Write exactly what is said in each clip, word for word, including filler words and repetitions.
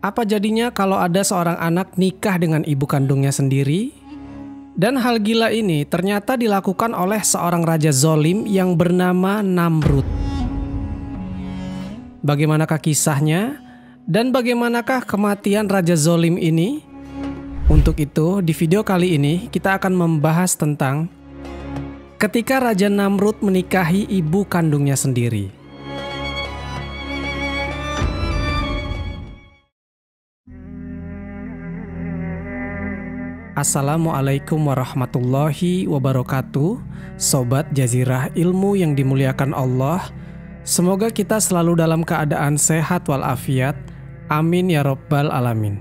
Apa jadinya kalau ada seorang anak nikah dengan ibu kandungnya sendiri? Dan hal gila ini ternyata dilakukan oleh seorang raja zolim yang bernama Namrud. Bagaimanakah kisahnya? Dan bagaimanakah kematian raja zolim ini? Untuk itu, di video kali ini kita akan membahas tentang ketika Raja Namrud menikahi ibu kandungnya sendiri. Assalamualaikum warahmatullahi wabarakatuh, Sobat Jazirah Ilmu yang dimuliakan Allah. Semoga kita selalu dalam keadaan sehat walafiat. Amin ya Rabbal Alamin.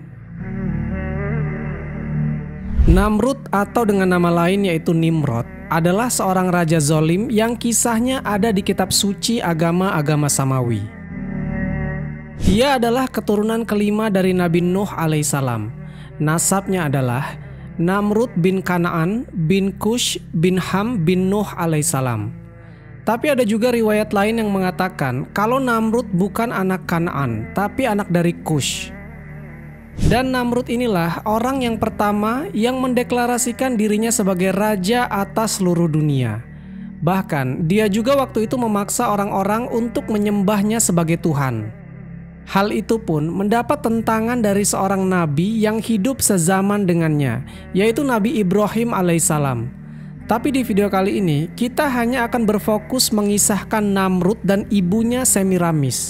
Namrud atau dengan nama lain yaitu Nimrod adalah seorang raja zolim yang kisahnya ada di kitab suci agama-agama Samawi. Dia adalah keturunan kelima dari Nabi Nuh alaihissalam. Nasabnya adalah Namrud bin Kanaan bin Kush bin Ham bin Nuh alaihissalam. Tapi ada juga riwayat lain yang mengatakan kalau Namrud bukan anak Kanaan, tapi anak dari Kush. Dan Namrud inilah orang yang pertama yang mendeklarasikan dirinya sebagai raja atas seluruh dunia. Bahkan dia juga waktu itu memaksa orang-orang untuk menyembahnya sebagai Tuhan. Hal itu pun mendapat tentangan dari seorang nabi yang hidup sezaman dengannya, yaitu Nabi Ibrahim alaihissalam. Tapi di video kali ini kita hanya akan berfokus mengisahkan Namrud dan ibunya Semiramis.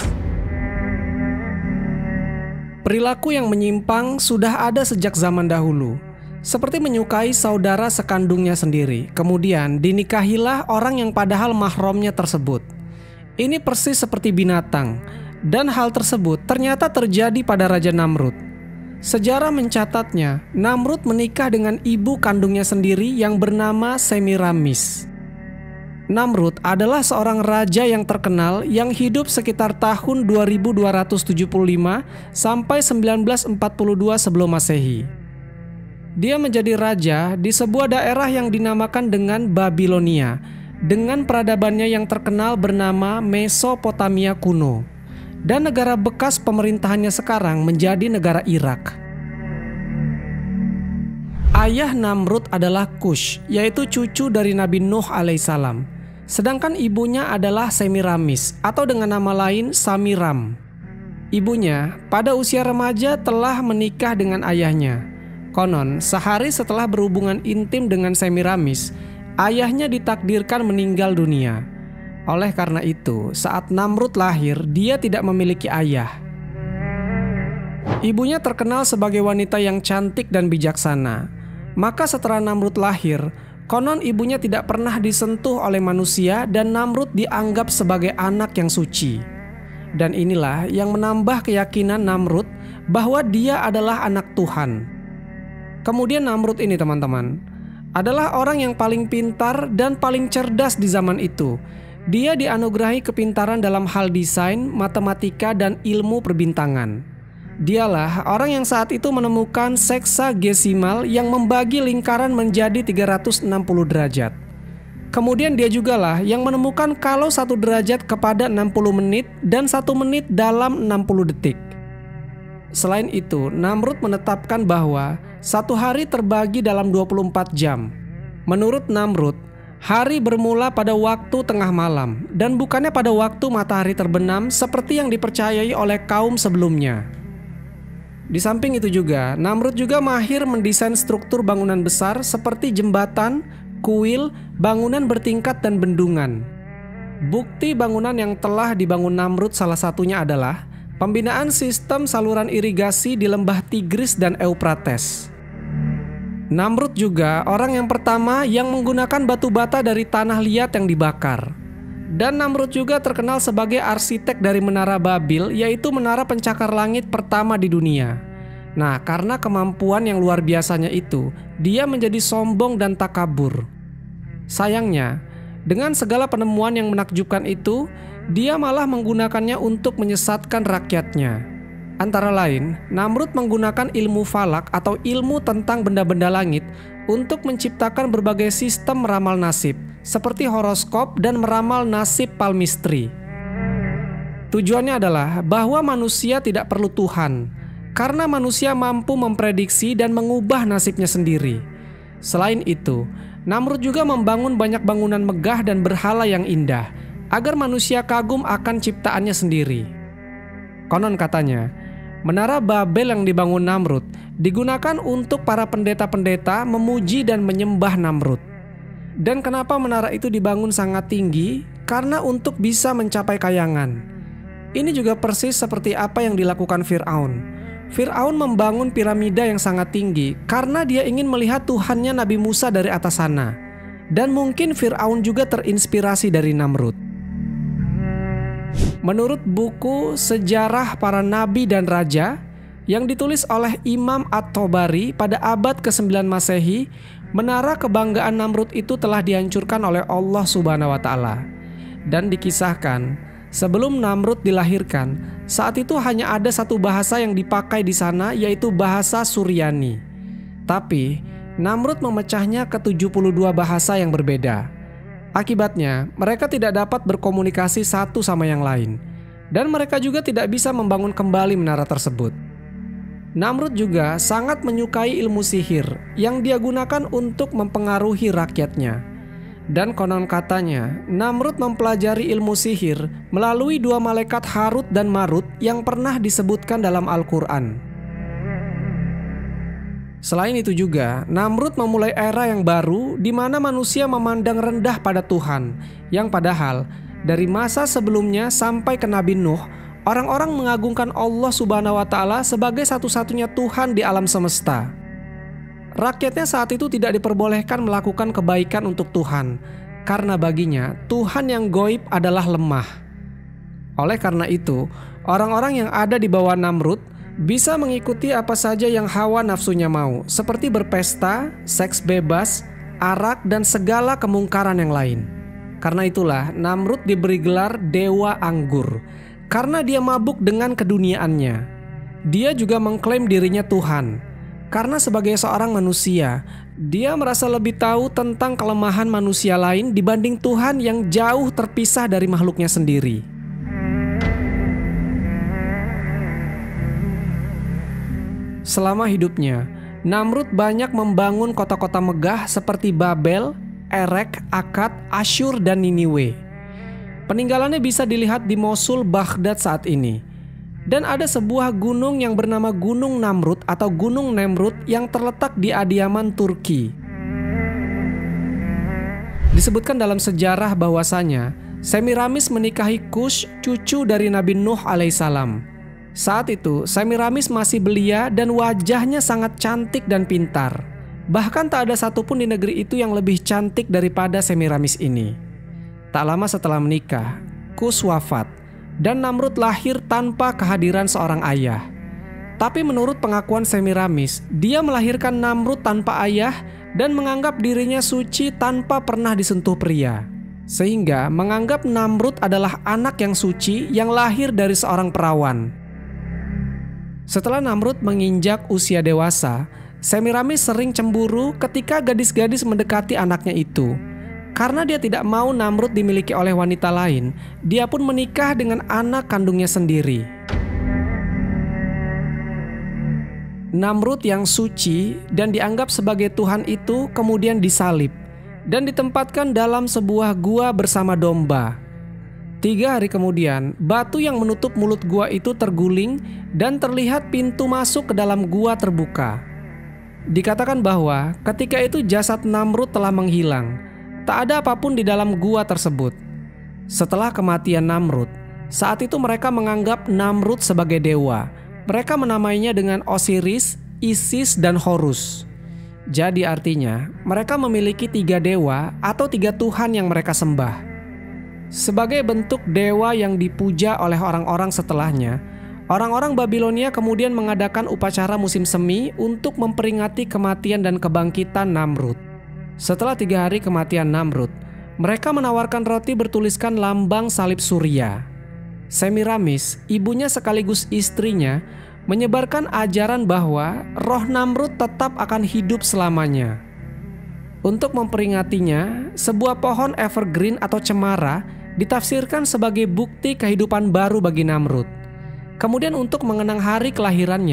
Perilaku yang menyimpang sudah ada sejak zaman dahulu, seperti menyukai saudara sekandungnya sendiri, kemudian dinikahilah orang yang padahal mahramnya tersebut. Ini persis seperti binatang, dan hal tersebut ternyata terjadi pada Raja Namrud. Sejarah mencatatnya, Namrud menikah dengan ibu kandungnya sendiri yang bernama Semiramis. Namrud adalah seorang raja yang terkenal yang hidup sekitar tahun dua ribu dua ratus tujuh puluh lima sampai seribu sembilan ratus empat puluh dua sebelum Masehi. Dia menjadi raja di sebuah daerah yang dinamakan dengan Babilonia, dengan peradabannya yang terkenal bernama Mesopotamia kuno. Dan negara bekas pemerintahannya sekarang menjadi negara Irak. Ayah Namrud adalah Kush, yaitu cucu dari Nabi Nuh alaihissalam. Sedangkan ibunya adalah Semiramis atau dengan nama lain Samiram. Ibunya pada usia remaja telah menikah dengan ayahnya. Konon sehari setelah berhubungan intim dengan Semiramis, ayahnya ditakdirkan meninggal dunia. Oleh karena itu, saat Namrud lahir, dia tidak memiliki ayah. Ibunya terkenal sebagai wanita yang cantik dan bijaksana. Maka setelah Namrud lahir, konon ibunya tidak pernah disentuh oleh manusia dan Namrud dianggap sebagai anak yang suci. Dan inilah yang menambah keyakinan Namrud bahwa dia adalah anak Tuhan. Kemudian Namrud ini teman-teman adalah orang yang paling pintar dan paling cerdas di zaman itu. Dia dianugerahi kepintaran dalam hal desain, matematika, dan ilmu perbintangan. Dialah orang yang saat itu menemukan seksagesimal yang membagi lingkaran menjadi tiga ratus enam puluh derajat. Kemudian dia jugalah yang menemukan kalau satu derajat kepada enam puluh menit dan satu menit dalam enam puluh detik. Selain itu, Namrud menetapkan bahwa satu hari terbagi dalam dua puluh empat jam. Menurut Namrud, hari bermula pada waktu tengah malam dan bukannya pada waktu matahari terbenam seperti yang dipercayai oleh kaum sebelumnya. Di samping itu juga, Namrud juga mahir mendesain struktur bangunan besar seperti jembatan, kuil, bangunan bertingkat, dan bendungan. Bukti bangunan yang telah dibangun Namrud salah satunya adalah pembinaan sistem saluran irigasi di lembah Tigris dan Eufrates. Namrud juga orang yang pertama yang menggunakan batu bata dari tanah liat yang dibakar. Dan Namrud juga terkenal sebagai arsitek dari Menara Babil, yaitu menara pencakar langit pertama di dunia. Nah, karena kemampuan yang luar biasanya itu, dia menjadi sombong dan takabur. Sayangnya, dengan segala penemuan yang menakjubkan itu, dia malah menggunakannya untuk menyesatkan rakyatnya. Antara lain, Namrud menggunakan ilmu falak atau ilmu tentang benda-benda langit untuk menciptakan berbagai sistem meramal nasib, seperti horoskop dan meramal nasib palmistri. Tujuannya adalah bahwa manusia tidak perlu Tuhan, karena manusia mampu memprediksi dan mengubah nasibnya sendiri. Selain itu, Namrud juga membangun banyak bangunan megah dan berhala yang indah, agar manusia kagum akan ciptaannya sendiri. Konon katanya, Menara Babel yang dibangun Namrud digunakan untuk para pendeta-pendeta memuji dan menyembah Namrud. Dan kenapa menara itu dibangun sangat tinggi? Karena untuk bisa mencapai kayangan. Ini juga persis seperti apa yang dilakukan Fir'aun. Fir'aun membangun piramida yang sangat tinggi karena dia ingin melihat Tuhannya Nabi Musa dari atas sana. Dan mungkin Fir'aun juga terinspirasi dari Namrud. Menurut buku Sejarah Para Nabi dan Raja yang ditulis oleh Imam At-Tabari pada abad kesembilan Masehi, menara kebanggaan Namrud itu telah dihancurkan oleh Allah Subhanahu wa Ta'ala. Dan dikisahkan, sebelum Namrud dilahirkan, saat itu hanya ada satu bahasa yang dipakai di sana, yaitu bahasa Suryani. Tapi Namrud memecahnya ke tujuh puluh dua bahasa yang berbeda. Akibatnya, mereka tidak dapat berkomunikasi satu sama yang lain, dan mereka juga tidak bisa membangun kembali menara tersebut. Namrud juga sangat menyukai ilmu sihir yang dia gunakan untuk mempengaruhi rakyatnya. Dan konon katanya, Namrud mempelajari ilmu sihir melalui dua malaikat Harut dan Marut yang pernah disebutkan dalam Al-Quran. Selain itu juga, Namrud memulai era yang baru di mana manusia memandang rendah pada Tuhan, yang padahal dari masa sebelumnya sampai ke Nabi Nuh, orang-orang mengagungkan Allah Subhanahu wa Ta'ala sebagai satu-satunya Tuhan di alam semesta. Rakyatnya saat itu tidak diperbolehkan melakukan kebaikan untuk Tuhan, karena baginya Tuhan yang goib adalah lemah. Oleh karena itu, orang-orang yang ada di bawah Namrud bisa mengikuti apa saja yang hawa nafsunya mau, seperti berpesta, seks bebas, arak, dan segala kemungkaran yang lain. Karena itulah Namrud diberi gelar Dewa Anggur, karena dia mabuk dengan keduniaannya. Dia juga mengklaim dirinya Tuhan, karena sebagai seorang manusia, dia merasa lebih tahu tentang kelemahan manusia lain dibanding Tuhan yang jauh terpisah dari makhluknya sendiri. Selama hidupnya, Namrud banyak membangun kota-kota megah seperti Babel, Erek, Akkad, Asyur, dan Niniwe. Peninggalannya bisa dilihat di Mosul, Baghdad saat ini. Dan ada sebuah gunung yang bernama Gunung Namrud atau Gunung Nemrut yang terletak di Adiyaman, Turki. Disebutkan dalam sejarah bahwasanya Semiramis menikahi Kush, cucu dari Nabi Nuh alaihissalam. Saat itu Semiramis masih belia dan wajahnya sangat cantik dan pintar. Bahkan tak ada satupun di negeri itu yang lebih cantik daripada Semiramis ini. Tak lama setelah menikah, Kush wafat dan Namrud lahir tanpa kehadiran seorang ayah. Tapi menurut pengakuan Semiramis, dia melahirkan Namrud tanpa ayah dan menganggap dirinya suci tanpa pernah disentuh pria. Sehingga menganggap Namrud adalah anak yang suci yang lahir dari seorang perawan. Setelah Namrud menginjak usia dewasa, Semiramis sering cemburu ketika gadis-gadis mendekati anaknya itu. Karena dia tidak mau Namrud dimiliki oleh wanita lain, dia pun menikah dengan anak kandungnya sendiri. Namrud yang suci dan dianggap sebagai Tuhan itu kemudian disalib dan ditempatkan dalam sebuah gua bersama domba. Tiga hari kemudian, batu yang menutup mulut gua itu terguling dan terlihat pintu masuk ke dalam gua terbuka. Dikatakan bahwa ketika itu jasad Namrud telah menghilang. Tak ada apapun di dalam gua tersebut. Setelah kematian Namrud, saat itu mereka menganggap Namrud sebagai dewa. Mereka menamainya dengan Osiris, Isis, dan Horus. Jadi artinya, mereka memiliki tiga dewa atau tiga Tuhan yang mereka sembah. Sebagai bentuk dewa yang dipuja oleh orang-orang setelahnya, orang-orang Babilonia kemudian mengadakan upacara musim semi untuk memperingati kematian dan kebangkitan Namrud. Setelah tiga hari kematian Namrud, mereka menawarkan roti bertuliskan lambang salib Surya. Semiramis, ibunya sekaligus istrinya, menyebarkan ajaran bahwa roh Namrud tetap akan hidup selamanya. Untuk memperingatinya, sebuah pohon evergreen atau cemara ditafsirkan sebagai bukti kehidupan baru bagi Namrud. Kemudian untuk mengenang hari kelahirannya,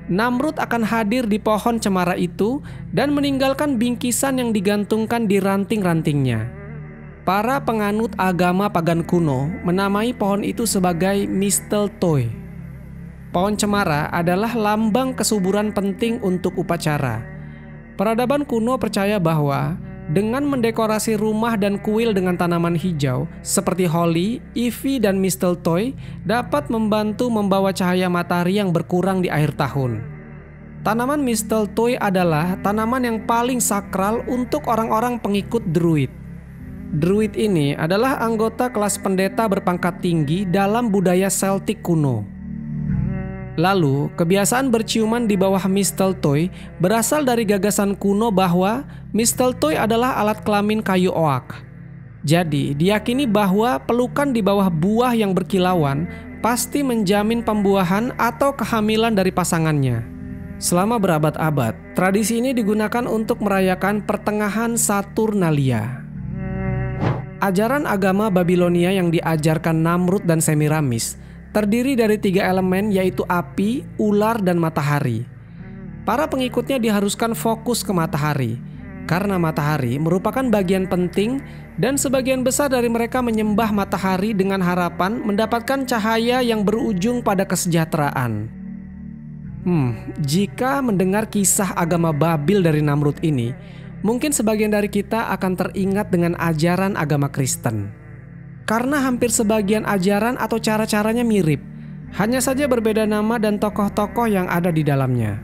Namrud akan hadir di pohon cemara itu dan meninggalkan bingkisan yang digantungkan di ranting-rantingnya. Para penganut agama pagan kuno menamai pohon itu sebagai mistletoe. Pohon cemara adalah lambang kesuburan penting untuk upacara. Peradaban kuno percaya bahwa dengan mendekorasi rumah dan kuil dengan tanaman hijau seperti holly, ivy, dan mistletoe dapat membantu membawa cahaya matahari yang berkurang di akhir tahun. Tanaman mistletoe adalah tanaman yang paling sakral untuk orang-orang pengikut Druid. Druid ini adalah anggota kelas pendeta berpangkat tinggi dalam budaya Celtic kuno. Lalu, kebiasaan berciuman di bawah mistletoe berasal dari gagasan kuno bahwa mistletoe adalah alat kelamin kayu oak. Jadi, diyakini bahwa pelukan di bawah buah yang berkilauan pasti menjamin pembuahan atau kehamilan dari pasangannya. Selama berabad-abad, tradisi ini digunakan untuk merayakan pertengahan Saturnalia. Ajaran agama Babilonia yang diajarkan Namrud dan Semiramis terdiri dari tiga elemen, yaitu api, ular, dan matahari. Para pengikutnya diharuskan fokus ke matahari, karena matahari merupakan bagian penting dan sebagian besar dari mereka menyembah matahari dengan harapan mendapatkan cahaya yang berujung pada kesejahteraan. Hmm, jika mendengar kisah agama Babil dari Namrud ini, mungkin sebagian dari kita akan teringat dengan ajaran agama Kristen. Karena hampir sebagian ajaran atau cara-caranya mirip, hanya saja berbeda nama dan tokoh-tokoh yang ada di dalamnya.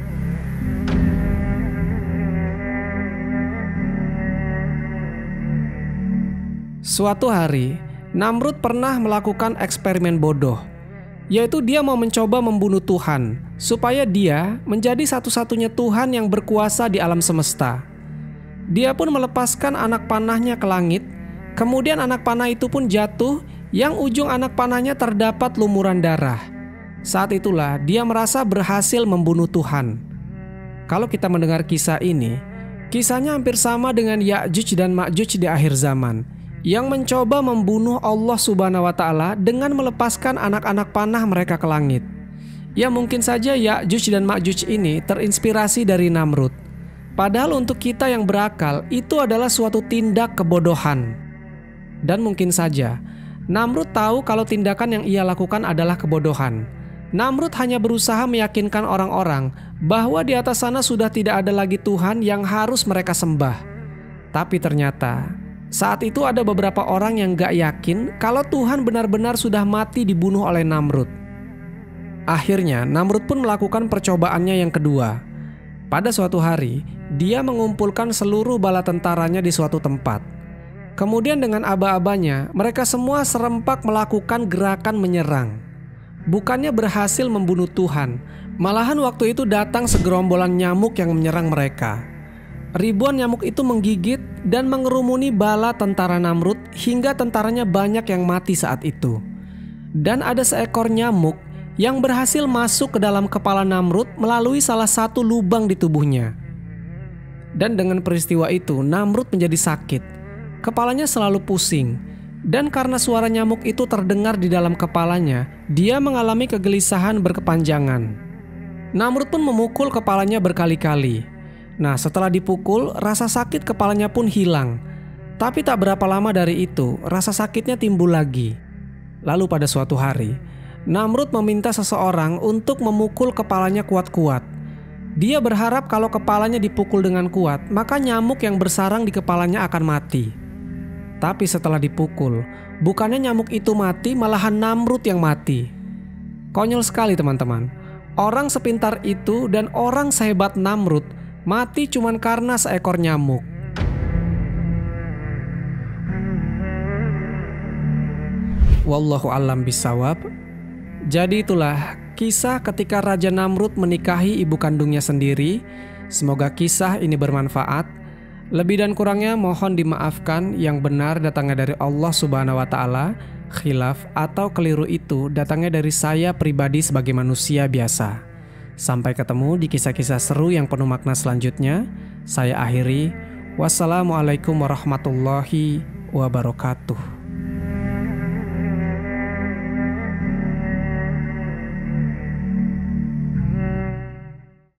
Suatu hari, Namrud pernah melakukan eksperimen bodoh, yaitu dia mau mencoba membunuh Tuhan, supaya dia menjadi satu-satunya Tuhan yang berkuasa di alam semesta. Dia pun melepaskan anak panahnya ke langit. Kemudian anak panah itu pun jatuh, yang ujung anak panahnya terdapat lumuran darah. Saat itulah dia merasa berhasil membunuh Tuhan. Kalau kita mendengar kisah ini, kisahnya hampir sama dengan Ya'juj dan Ma'juj di akhir zaman, yang mencoba membunuh Allah Subhanahu wa Ta'ala dengan melepaskan anak-anak panah mereka ke langit. Ya, mungkin saja Ya'juj dan Ma'juj ini terinspirasi dari Namrud. Padahal untuk kita yang berakal, itu adalah suatu tindak kebodohan. Dan mungkin saja Namrud tahu kalau tindakan yang ia lakukan adalah kebodohan. Namrud hanya berusaha meyakinkan orang-orang bahwa di atas sana sudah tidak ada lagi Tuhan yang harus mereka sembah. Tapi ternyata saat itu ada beberapa orang yang gak yakin kalau Tuhan benar-benar sudah mati dibunuh oleh Namrud. Akhirnya Namrud pun melakukan percobaannya yang kedua. Pada suatu hari, dia mengumpulkan seluruh bala tentaranya di suatu tempat. Kemudian dengan aba-abanya, mereka semua serempak melakukan gerakan menyerang. Bukannya berhasil membunuh Tuhan, malahan waktu itu datang segerombolan nyamuk yang menyerang mereka. Ribuan nyamuk itu menggigit dan mengerumuni bala tentara Namrud hingga tentaranya banyak yang mati saat itu. Dan ada seekor nyamuk yang berhasil masuk ke dalam kepala Namrud melalui salah satu lubang di tubuhnya. Dan dengan peristiwa itu, Namrud menjadi sakit. Kepalanya selalu pusing, dan karena suara nyamuk itu terdengar di dalam kepalanya, dia mengalami kegelisahan berkepanjangan. Namrud pun memukul kepalanya berkali-kali. Nah, setelah dipukul, rasa sakit kepalanya pun hilang. Tapi tak berapa lama dari itu, rasa sakitnya timbul lagi. Lalu pada suatu hari, Namrud meminta seseorang untuk memukul kepalanya kuat-kuat. Dia berharap kalau kepalanya dipukul dengan kuat, maka nyamuk yang bersarang di kepalanya akan mati. Tapi setelah dipukul, bukannya nyamuk itu mati, malahan Namrud yang mati. Konyol sekali teman-teman. Orang sepintar itu dan orang sehebat Namrud mati cuman karena seekor nyamuk. Wallahu a'lam bishawab. Jadi itulah kisah ketika Raja Namrud menikahi ibu kandungnya sendiri. Semoga kisah ini bermanfaat. Lebih dan kurangnya mohon dimaafkan. Yang benar datangnya dari Allah Subhanahu wa Ta'ala. Khilaf atau keliru itu datangnya dari saya pribadi sebagai manusia biasa. Sampai ketemu di kisah-kisah seru yang penuh makna selanjutnya. Saya akhiri. Wassalamualaikum warahmatullahi wabarakatuh.